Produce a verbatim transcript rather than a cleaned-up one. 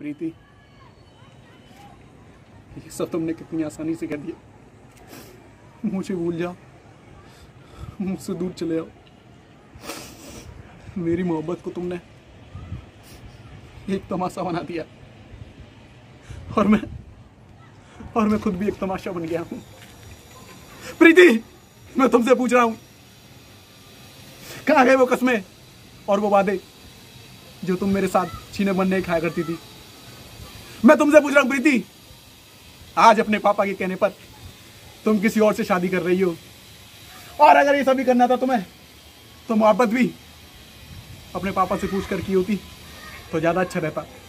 प्रीति, ये सब तुमने कितनी आसानी से कर दिया। मुझे भूल जाओ, मुझसे दूर चले जाओ। मेरी मोहब्बत को तुमने एक तमाशा बना दिया और मैं और मैं खुद भी एक तमाशा बन गया हूं। प्रीति, मैं तुमसे पूछ रहा हूं, कहां गए वो कस्में और वो वादे जो तुम मेरे साथ छीने बनने खाया करती थी? मैं तुमसे पूछ रहा हूं प्रीति, आज अपने पापा के कहने पर तुम किसी और से शादी कर रही हो, और अगर ये सभी करना था तुम्हें तो मोहब्बत भी अपने पापा से पूछ कर की होती तो ज्यादा अच्छा रहता।